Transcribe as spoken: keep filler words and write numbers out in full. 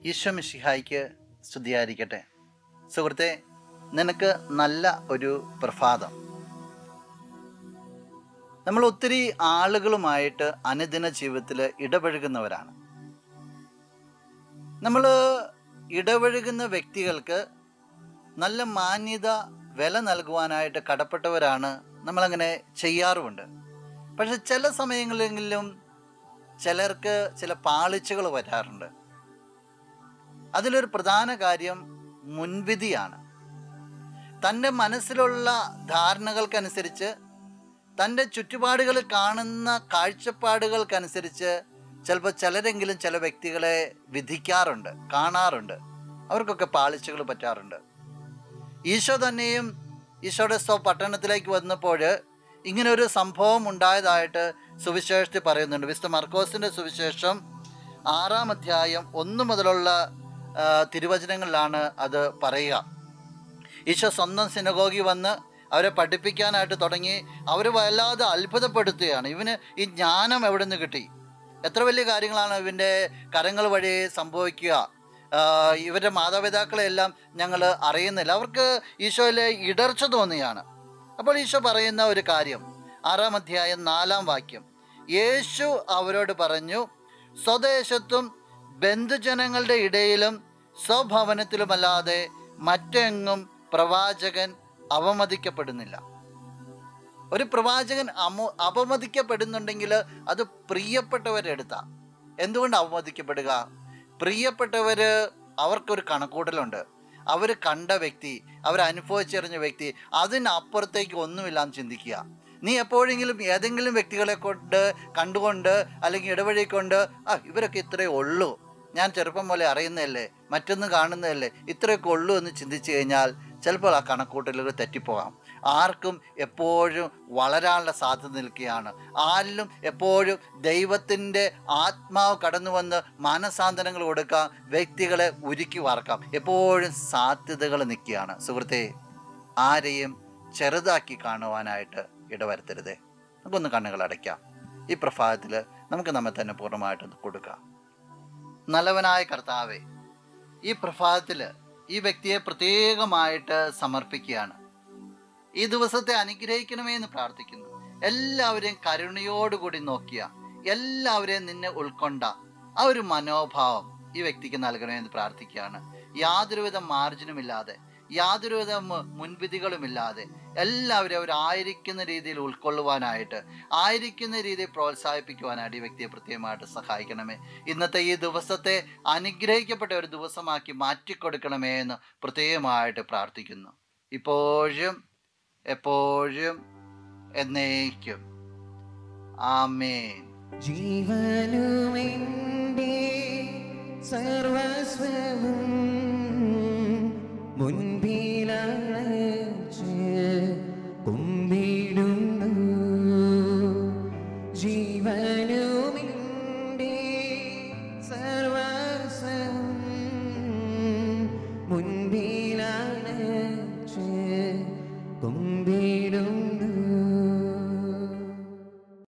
ഈശോ മിശിഹായ്ക്ക് സ്തുതിയായിരിക്കട്ടെ. സുഹൃത്തെ, നിനക്ക് നല്ല ഒരു പ്രഭാതം. നമ്മൾ ഒത്തിരി ആളുകളുമായിട്ട് അനുദിന ജീവിതത്തിൽ ഇടപഴകുന്നവരാണ്. നമ്മൾ ഇടപഴകുന്ന വ്യക്തികൾക്ക് നല്ല മാന്യത, വില നൽകുവാനായിട്ട് കടപ്പെട്ടവരാണ്. നമ്മളങ്ങനെ ചെയ്യാറുമുണ്ട്. പക്ഷെ ചില സമയങ്ങളിലെങ്കിലും ചിലർക്ക് ചില പാളിച്ചകൾ വരാറുണ്ട്. അതിലൊരു പ്രധാന കാര്യം മുൻവിധിയാണ്. തൻ്റെ മനസ്സിലുള്ള ധാരണകൾക്കനുസരിച്ച്, തൻ്റെ ചുറ്റുപാടുകൾ കാണുന്ന കാഴ്ചപ്പാടുകൾക്കനുസരിച്ച് ചിലപ്പോൾ ചിലരെങ്കിലും ചില വ്യക്തികളെ വിധിക്കാറുണ്ട്, കാണാറുണ്ട്. അവർക്കൊക്കെ പാളിച്ചകൾ പറ്റാറുണ്ട്. ഈശോ തന്നെയും ഈശോയുടെ സ്വ പട്ടണത്തിലേക്ക് വന്നപ്പോൾ ഇങ്ങനെ ഒരു സംഭവം ഉണ്ടായതായിട്ട് സുവിശേഷത്തിൽ പറയുന്നുണ്ട്. വിശുദ്ധ മർക്കോസിൻ്റെ സുവിശേഷം ആറാം അധ്യായം ഒന്ന് മുതലുള്ള തിരുവചനങ്ങളിലാണ് അത് പറയുക. ഈശോ സ്വന്തം സിനഗോഗിൽ വന്ന് അവരെ പഠിപ്പിക്കാനായിട്ട് തുടങ്ങി. അവർ വല്ലാതെ അത്ഭുതപ്പെടുത്തുകയാണ്. ഇവന് ഈ ജ്ഞാനം എവിടെ നിന്ന് കിട്ടി? എത്ര വലിയ കാര്യങ്ങളാണ് ഇവൻ്റെ കരങ്ങൾ വഴി സംഭവിക്കുക. ഇവരുടെ മാതാപിതാക്കളെല്ലാം ഞങ്ങൾ അറിയുന്നില്ല. അവർക്ക് ഈശോയിലെ ഇടർച്ച തോന്നുകയാണ്. അപ്പോൾ ഈശോ പറയുന്ന ഒരു കാര്യം, ആറാം അധ്യായം നാലാം വാക്യം, യേശു അവരോട് പറഞ്ഞു, സ്വദേശത്തും ബന്ധുജനങ്ങളുടെ ഇടയിലും സ്വഭവനത്തിലുമല്ലാതെ മറ്റെങ്ങും പ്രവാചകൻ അവമതിക്കപ്പെടുന്നില്ല. ഒരു പ്രവാചകൻ അമ അപമതിക്കപ്പെടുന്നുണ്ടെങ്കിൽ അത് പ്രിയപ്പെട്ടവരെടുത്താ. എന്തുകൊണ്ട് അവമതിക്കപ്പെടുക? പ്രിയപ്പെട്ടവർ, അവർക്കൊരു കണക്കൂട്ടലുണ്ട്. അവർ കണ്ട വ്യക്തി, അവരനുഭവിച്ചറിഞ്ഞ വ്യക്തി, അതിനപ്പുറത്തേക്ക് ഒന്നുമില്ലാന്ന് ചിന്തിക്കുക. നീ എപ്പോഴെങ്കിലും ഏതെങ്കിലും വ്യക്തികളെ കൊണ്ട് കണ്ടുകൊണ്ട് അല്ലെങ്കിൽ ഇടവഴിക്കൊണ്ട് ആ ഇവരൊക്കെ ഇത്രയേ ഉള്ളൂ, ഞാൻ ചെറുപ്പം പോലെ അറിയുന്നതല്ലേ, മറ്റൊന്നും കാണുന്നതല്ലേ, ഇത്രയൊക്കെ ഉള്ളൂ എന്ന് ചിന്തിച്ചു കഴിഞ്ഞാൽ ചിലപ്പോൾ ആ കണക്കൂട്ടലുകൾ തെറ്റിപ്പോകാം. ആർക്കും എപ്പോഴും വളരാനുള്ള സാധ്യത നിൽക്കുകയാണ്. ആരിലും എപ്പോഴും ദൈവത്തിൻ്റെ ആത്മാവ് കടന്നു വന്ന് മാനസാന്തരങ്ങൾ കൊടുക്കാം, വ്യക്തികളെ ഉരുക്കി വാർക്കാം. എപ്പോഴും സാധ്യതകൾ നിൽക്കുകയാണ്. സുഹൃത്തെ, ആരെയും ചെറുതാക്കി കാണുവാനായിട്ട് ഇടവരുത്തരുതേ. നമുക്കൊന്ന് കണ്ണുകൾ അടയ്ക്കാം. ഈ പ്രഭാതത്തിൽ നമുക്ക് നമ്മെ തന്നെ പൂർണ്ണമായിട്ട് കൊടുക്കാം. നല്ലവനായ കർത്താവേ, ഈ പ്രഭാതത്തിൽ ഈ വ്യക്തിയെ പ്രത്യേകമായിട്ട് സമർപ്പിക്കുകയാണ്. ഈ ദിവസത്തെ അനുഗ്രഹിക്കണമേ എന്ന് പ്രാർത്ഥിക്കുന്നു. എല്ലാവരെയും കരുണയോടുകൂടി നോക്കിയ, എല്ലാവരെയും നിന്നെ ഉൾക്കൊണ്ട ആ ഒരു മനോഭാവം ഈ വ്യക്തിക്ക് നൽകണമേ എന്ന് പ്രാർത്ഥിക്കുകയാണ്. യാതൊരുവിധ മാർജിനുമില്ലാതെ, യാതൊരുവിധ മുൻവിധികളുമില്ലാതെ എല്ലാവരും അവരായിരിക്കുന്ന രീതിയിൽ ഉൾക്കൊള്ളുവാനായിട്ട്, ആയിരിക്കുന്ന രീതിയിൽ പ്രോത്സാഹിപ്പിക്കുവാനായിട്ട് ഈ വ്യക്തിയെ പ്രത്യേകമായിട്ട് സഹായിക്കണമേ. ഇന്നത്തെ ഈ ദിവസത്തെ അനുഗ്രഹിക്കപ്പെട്ട ഒരു ദിവസമാക്കി മാറ്റിക്കൊടുക്കണമേ എന്ന് പ്രത്യേകമായിട്ട് പ്രാർത്ഥിക്കുന്നു. ഇപ്പോഴും എപ്പോഴും എന്നേക്കും. ആമേൻ. ജീവനുമെന്റെ സർവസ്വവും മുൻപിലണച്ച് കുമ്പിടുന്നു. ജീവനുമെന്റെ സർവസ്വവും മുൻപിലണച്ച് കുമ്പിടുന്നു.